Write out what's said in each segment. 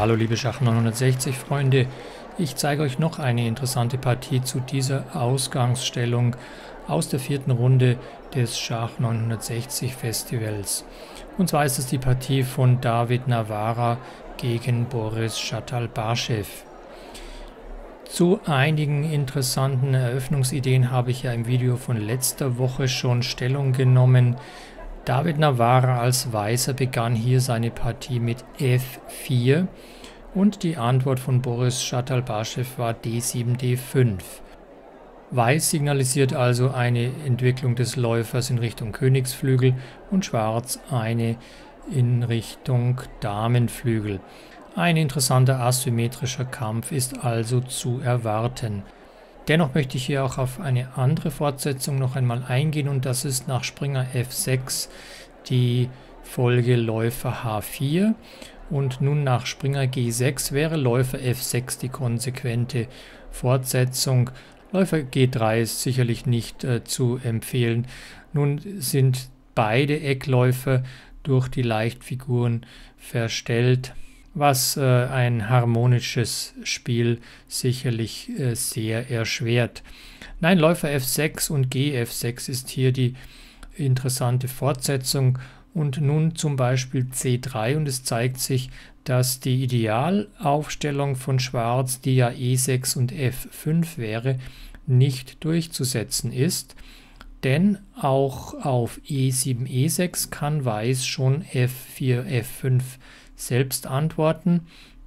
Hallo liebe Schach 960 Freunde, ich zeige euch noch eine interessante Partie zu dieser Ausgangsstellung aus der 4. Runde des Schach 960 Festivals. Und zwar ist es die Partie von David Nawara gegen Boris Shatalbashev. Zu einigen interessanten Eröffnungsideen habe ich ja im Video von letzter Woche schon Stellung genommen. David Nawara als Weißer begann hier seine Partie mit F4 und die Antwort von Boris Shatalbashev war D7, D5. Weiß signalisiert also eine Entwicklung des Läufers in Richtung Königsflügel und Schwarz eine in Richtung Damenflügel. Ein interessanter asymmetrischer Kampf ist also zu erwarten. Dennoch möchte ich hier auch auf eine andere Fortsetzung noch einmal eingehen und das ist nach Springer F6 die Folge Läufer H4 und nun nach Springer G6 wäre Läufer F6 die konsequente Fortsetzung. Läufer G3 ist sicherlich nicht zu empfehlen. Nun sind beide Eckläufer durch die Leichtfiguren verstellt, was ein harmonisches Spiel sicherlich sehr erschwert. Nein, Läufer F6 und Gf6 ist hier die interessante Fortsetzung und nun zum Beispiel C3 und es zeigt sich, dass die Idealaufstellung von Schwarz, die ja E6 und F5 wäre, nicht durchzusetzen ist, denn auch auf E7, E6 kann Weiß schon F4, F5 selbst antworten.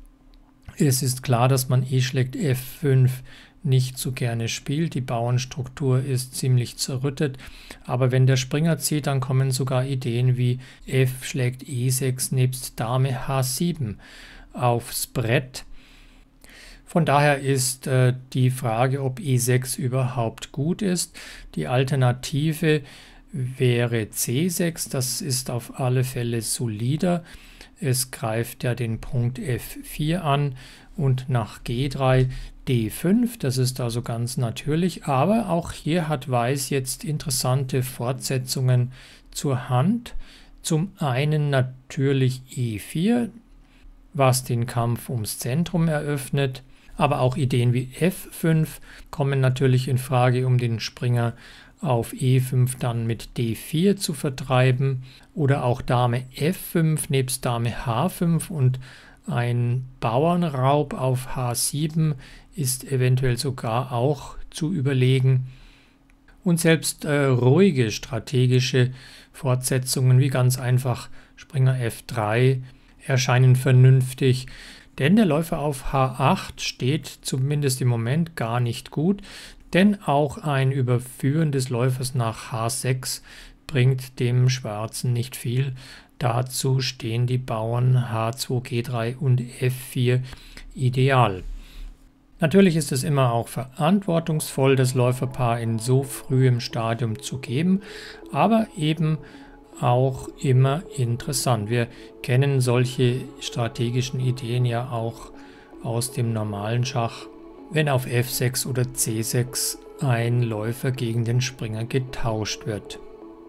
Es ist klar, dass man E schlägt F5 nicht so gerne spielt. Die Bauernstruktur ist ziemlich zerrüttet. Aber wenn der Springer zieht, dann kommen sogar Ideen wie F schlägt E6 nebst Dame H7 aufs Brett. Von daher ist die Frage, ob E6 überhaupt gut ist. Die Alternative wäre C6. Das ist auf alle Fälle solider. Es greift ja den Punkt F4 an und nach G3 D5, das ist also ganz natürlich, aber auch hier hat Weiß jetzt interessante Fortsetzungen zur Hand. Zum einen natürlich E4, was den Kampf ums Zentrum eröffnet, aber auch Ideen wie F5 kommen natürlich in Frage, um den Springer auf E5 dann mit D4 zu vertreiben oder auch Dame F5 nebst Dame H5 und ein Bauernraub auf H7 ist eventuell sogar auch zu überlegen. Und selbst ruhige strategische Fortsetzungen wie ganz einfach Springer F3 erscheinen vernünftig, denn der Läufer auf H8 steht zumindest im Moment gar nicht gut, denn auch ein Überführen des Läufers nach H6 bringt dem Schwarzen nicht viel. Dazu stehen die Bauern H2, G3 und F4 ideal. Natürlich ist es immer auch verantwortungsvoll, das Läuferpaar in so frühem Stadium zu geben, aber eben auch immer interessant. Wir kennen solche strategischen Ideen ja auch aus dem normalen Schach, wenn auf F6 oder C6 ein Läufer gegen den Springer getauscht wird.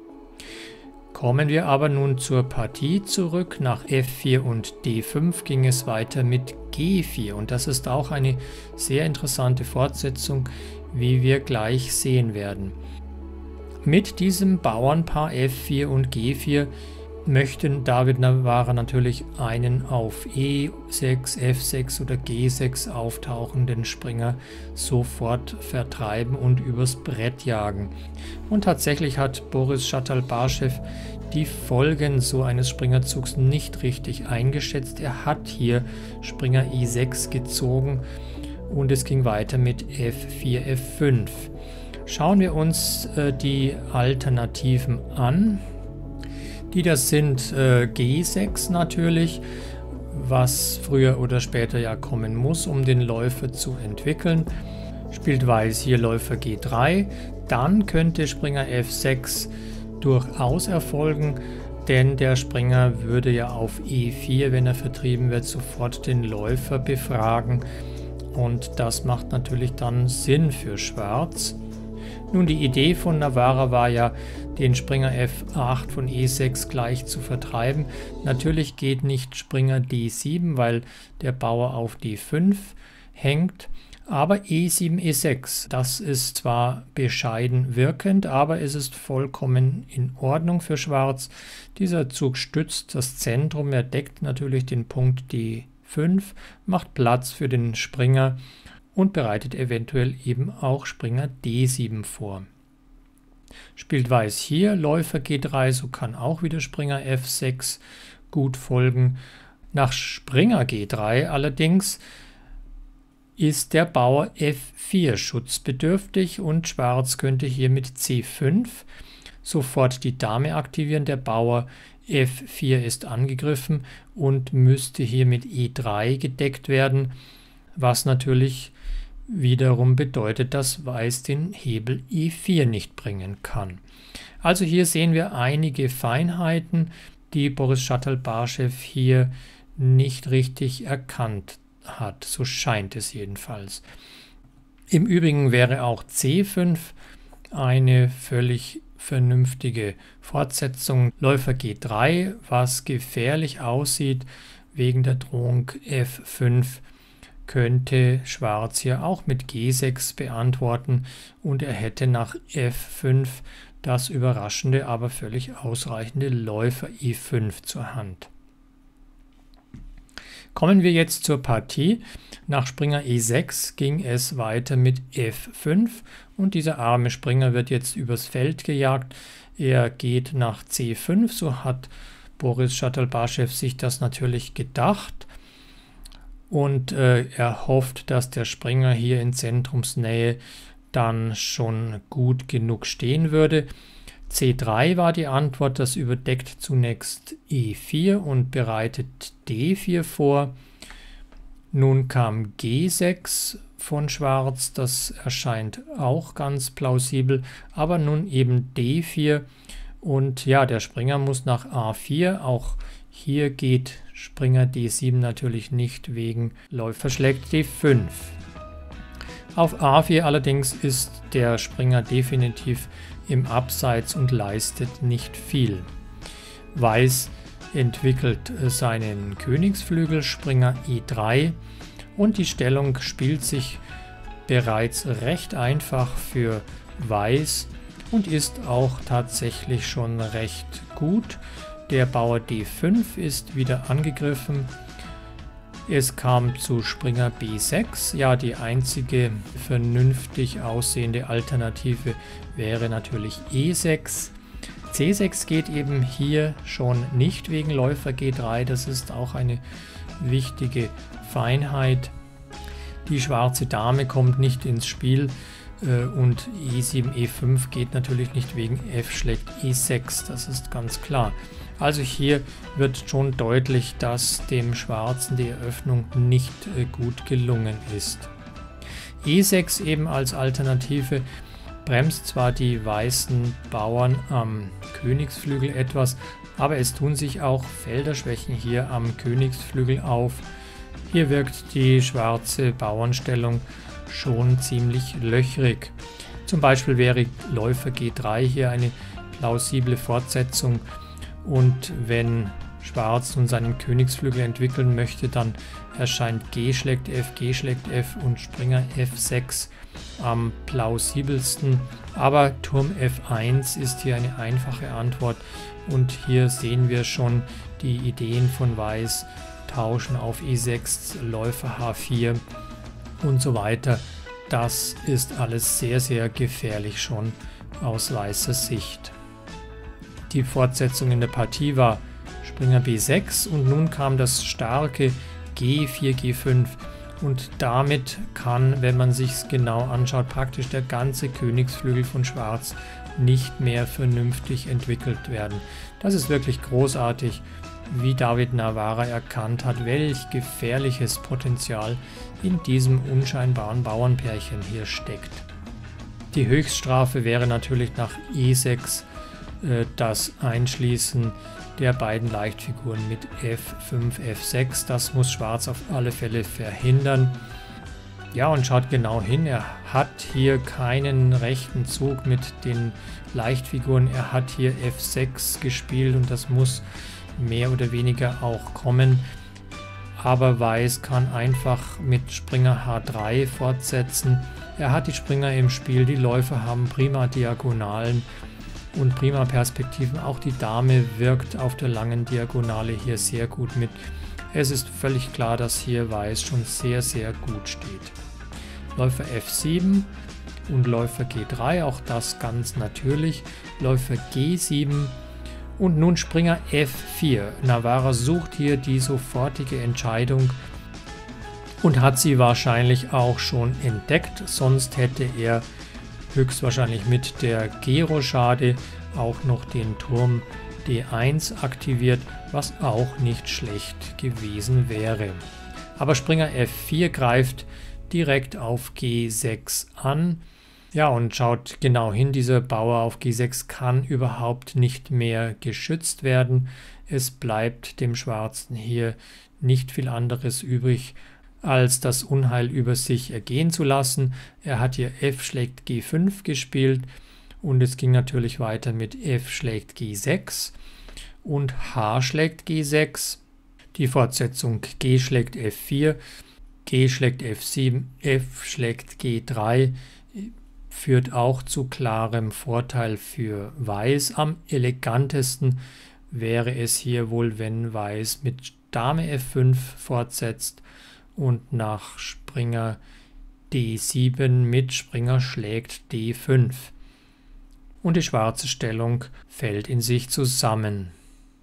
Kommen wir aber nun zur Partie zurück. Nach F4 und D5 ging es weiter mit G4 und das ist auch eine sehr interessante Fortsetzung, wie wir gleich sehen werden. Mit diesem Bauernpaar F4 und G4 möchten David Nawara natürlich einen auf E6, F6 oder G6 auftauchenden Springer sofort vertreiben und übers Brett jagen. Und tatsächlich hat Boris Shatalbashev die Folgen so eines Springerzugs nicht richtig eingeschätzt. Er hat hier Springer E6 gezogen und es ging weiter mit F4, F5. Schauen wir uns die Alternativen an. Die das sind G6 natürlich, was früher oder später ja kommen muss, um den Läufer zu entwickeln. Spielt Weiß hier Läufer G3, dann könnte Springer F6 durchaus erfolgen, denn der Springer würde ja auf E4, wenn er vertrieben wird, sofort den Läufer befragen und das macht natürlich dann Sinn für Schwarz. Nun, die Idee von Navarra war ja, den Springer F8 von E6 gleich zu vertreiben. Natürlich geht nicht Springer D7, weil der Bauer auf D5 hängt. Aber E7, E6, das ist zwar bescheiden wirkend, aber es ist vollkommen in Ordnung für Schwarz. Dieser Zug stützt das Zentrum, er deckt natürlich den Punkt D5, macht Platz für den Springer und bereitet eventuell eben auch Springer D7 vor. Spielt Weiß hier Läufer G3, so kann auch wieder Springer F6 gut folgen. Nach Springer G3 allerdings ist der Bauer F4 schutzbedürftig und Schwarz könnte hier mit C5 sofort die Dame aktivieren. Der Bauer F4 ist angegriffen und müsste hier mit E3 gedeckt werden, was natürlich wiederum bedeutet, dass Weiß den Hebel E4 nicht bringen kann. Also hier sehen wir einige Feinheiten, die Boris Schatalbaschew hier nicht richtig erkannt hat. So scheint es jedenfalls. Im Übrigen wäre auch C5 eine völlig vernünftige Fortsetzung. Läufer G3, was gefährlich aussieht wegen der Drohung F5, könnte Schwarz hier auch mit G6 beantworten und er hätte nach F5 das überraschende, aber völlig ausreichende Läufer E5 zur Hand. Kommen wir jetzt zur Partie. Nach Springer E6 ging es weiter mit F5 und dieser arme Springer wird jetzt übers Feld gejagt. Er geht nach C5, so hat Boris Schatalbaschew sich das natürlich gedacht. Und er hofft, dass der Springer hier in Zentrumsnähe dann schon gut genug stehen würde. C3 war die Antwort, das überdeckt zunächst E4 und bereitet D4 vor. Nun kam G6 von Schwarz, das erscheint auch ganz plausibel, aber nun eben D4 und ja, der Springer muss nach A4, auch hier geht Springer D7 natürlich nicht wegen Läufer schlägt D5. Auf A4 allerdings ist der Springer definitiv im Abseits und leistet nicht viel. Weiß entwickelt seinen Königsflügel, Springer E3 und die Stellung spielt sich bereits recht einfach für Weiß und ist auch tatsächlich schon recht gut. Der Bauer D5 ist wieder angegriffen. Es kam zu Springer B6. Ja, die einzige vernünftig aussehende Alternative wäre natürlich E6. C6 geht eben hier schon nicht wegen Läufer G3. Das ist auch eine wichtige Feinheit. Die schwarze Dame kommt nicht ins Spiel und E7, E5 geht natürlich nicht wegen F schlägt E6. Das ist ganz klar. Also hier wird schon deutlich, dass dem Schwarzen die Eröffnung nicht gut gelungen ist. E6 eben als Alternative bremst zwar die weißen Bauern am Königsflügel etwas, aber es tun sich auch Felderschwächen hier am Königsflügel auf. Hier wirkt die schwarze Bauernstellung schon ziemlich löchrig. Zum Beispiel wäre Läufer G3 hier eine plausible Fortsetzung. Und wenn Schwarz nun seinen Königsflügel entwickeln möchte, dann erscheint G schlägt F und Springer F6 am plausibelsten. Aber Turm F1 ist hier eine einfache Antwort und hier sehen wir schon die Ideen von Weiß, Tauschen auf E6, Läufer H4 und so weiter. Das ist alles sehr, sehr gefährlich schon aus weißer Sicht. Die Fortsetzung in der Partie war Springer B6 und nun kam das starke G4, G5 und damit kann, wenn man sich es genau anschaut, praktisch der ganze Königsflügel von Schwarz nicht mehr vernünftig entwickelt werden. Das ist wirklich großartig, wie David Navarra erkannt hat, welch gefährliches Potenzial in diesem unscheinbaren Bauernpärchen hier steckt. Die Höchststrafe wäre natürlich nach E6 das Einschließen der beiden Leichtfiguren mit F5, F6. Das muss Schwarz auf alle Fälle verhindern. Ja, und schaut genau hin, er hat hier keinen rechten Zug mit den Leichtfiguren. Er hat hier F6 gespielt und das muss mehr oder weniger auch kommen. Aber Weiß kann einfach mit Springer H3 fortsetzen. Er hat die Springer im Spiel, die Läufer haben prima Diagonalen und prima Perspektiven. Auch die Dame wirkt auf der langen Diagonale hier sehr gut mit. Es ist völlig klar, dass hier Weiß schon sehr, sehr gut steht. Läufer F7 und Läufer G3, auch das ganz natürlich. Läufer G7 und nun Springer F4. Navarra sucht hier die sofortige Entscheidung und hat sie wahrscheinlich auch schon entdeckt, sonst hätte er höchstwahrscheinlich mit der G-Rochade auch noch den Turm D1 aktiviert, was auch nicht schlecht gewesen wäre. Aber Springer F4 greift direkt auf G6 an. Ja, und schaut genau hin, dieser Bauer auf G6 kann überhaupt nicht mehr geschützt werden. Es bleibt dem Schwarzen hier nicht viel anderes übrig, als das Unheil über sich ergehen zu lassen. Er hat hier F schlägt G5 gespielt und es ging natürlich weiter mit F schlägt G6 und H schlägt G6. Die Fortsetzung G schlägt F4, G schlägt F7, F schlägt G3 führt auch zu klarem Vorteil für Weiß. Am elegantesten wäre es hier wohl, wenn Weiß mit Dame F5 fortsetzt und nach Springer D7 mit Springer schlägt D5. Und die schwarze Stellung fällt in sich zusammen.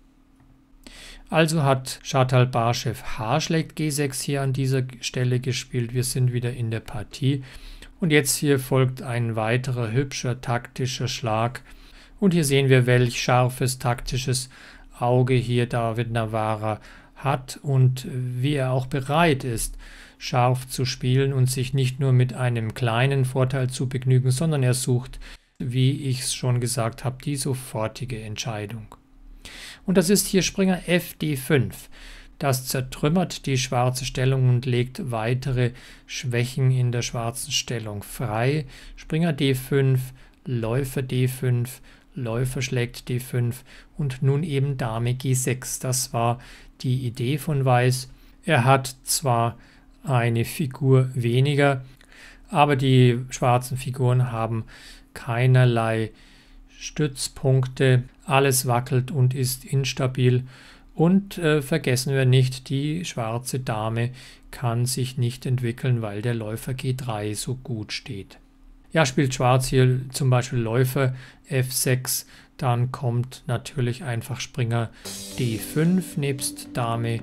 Also hat Shatalbarshev H schlägt G6 hier an dieser Stelle gespielt. Wir sind wieder in der Partie. Und jetzt hier folgt ein weiterer hübscher taktischer Schlag. Und hier sehen wir, welch scharfes taktisches Auge hier David Navarra hat und wie er auch bereit ist, scharf zu spielen und sich nicht nur mit einem kleinen Vorteil zu begnügen, sondern er sucht, wie ich es schon gesagt habe, die sofortige Entscheidung. Und das ist hier Springer FD5. Das zertrümmert die schwarze Stellung und legt weitere Schwächen in der schwarzen Stellung frei. Springer D5, Läufer D5, Läufer schlägt D5 und nun eben Dame G6. Das war die Idee von Weiß. Er hat zwar eine Figur weniger, aber die schwarzen Figuren haben keinerlei Stützpunkte. Alles wackelt und ist instabil. Und vergessen wir nicht, die schwarze Dame kann sich nicht entwickeln, weil der Läufer G3 so gut steht. Ja, spielt Schwarz hier zum Beispiel Läufer F6, dann kommt natürlich einfach Springer D5 nebst Dame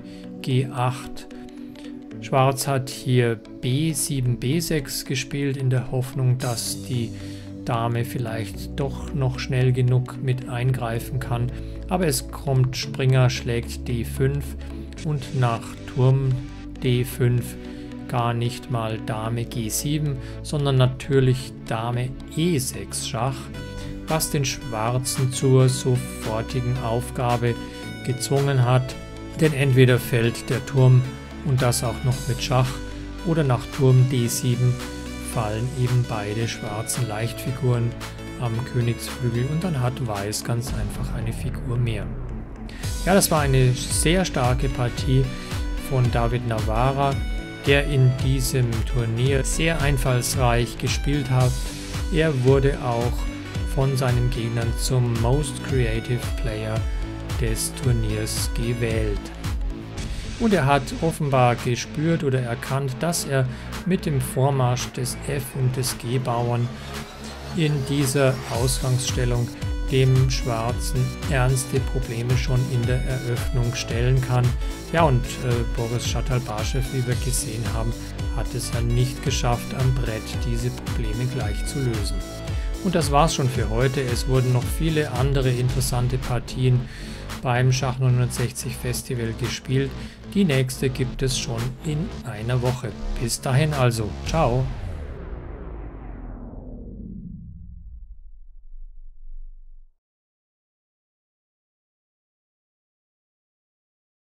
G8. Schwarz hat hier B7, B6 gespielt in der Hoffnung, dass die Dame vielleicht doch noch schnell genug mit eingreifen kann. Aber es kommt Springer schlägt D5 und nach Turm D5 gar nicht mal Dame G7, sondern natürlich Dame E6 Schach, was den Schwarzen zur sofortigen Aufgabe gezwungen hat, denn entweder fällt der Turm und das auch noch mit Schach oder nach Turm D7 fallen eben beide schwarzen Leichtfiguren am Königsflügel und dann hat Weiß ganz einfach eine Figur mehr. Ja, das war eine sehr starke Partie von David Navarra, der in diesem Turnier sehr einfallsreich gespielt hat. Er wurde auch von seinen Gegnern zum Most Creative Player des Turniers gewählt. Und er hat offenbar gespürt oder erkannt, dass er mit dem Vormarsch des F- und des G-Bauern in dieser Ausgangsstellung dem Schwarzen ernste Probleme schon in der Eröffnung stellen kann. Ja, und Boris Shatalbarshev, wie wir gesehen haben, hat es ja nicht geschafft, am Brett diese Probleme gleich zu lösen. Und das war's schon für heute. Es wurden noch viele andere interessante Partien beim Schach 960 Festival gespielt. Die nächste gibt es schon in einer Woche. Bis dahin also. Ciao!